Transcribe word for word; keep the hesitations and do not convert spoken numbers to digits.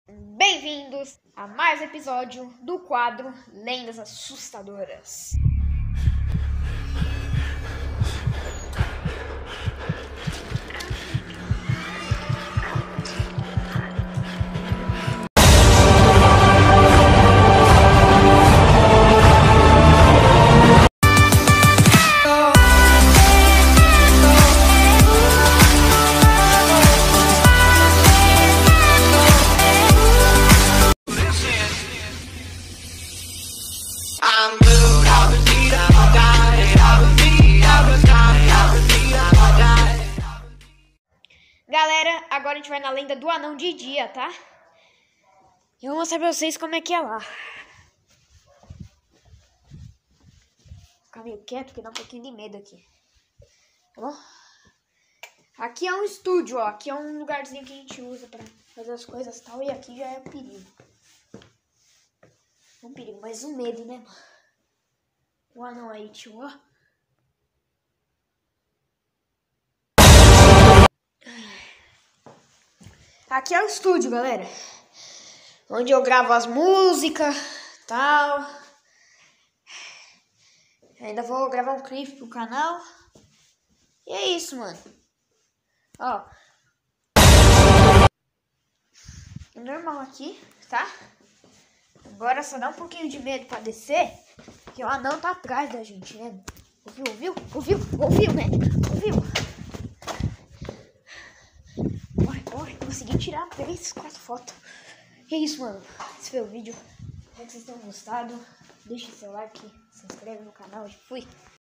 Bem-vindos a mais um episódio do quadro Lendas Assustadoras. Galera, agora a gente vai na lenda do anão de dia, tá? Eu vou mostrar pra vocês como é que é lá. Vou ficar meio quieto porque dá um pouquinho de medo aqui. Tá bom? Aqui é um estúdio, ó. Aqui é um lugarzinho que a gente usa pra fazer as coisas e tal. E aqui já é um perigo. Um perigo, mas um medo, né, mano? O anão aí, tio, ó. Aqui é o estúdio, galera. Onde eu gravo as músicas, tal. Ainda vou gravar um clipe pro canal. E é isso, mano. Ó. É normal aqui, tá? Agora só dá um pouquinho de medo pra descer. Porque o anão tá atrás da gente, né? Ouviu, ouviu? Ouviu? Ouviu, né? Ouviu? Corre, corre. Consegui tirar três, quatro fotos. E é isso, mano. Esse foi o vídeo. Espero que vocês tenham gostado. Deixe seu like, se inscreve no canal e fui.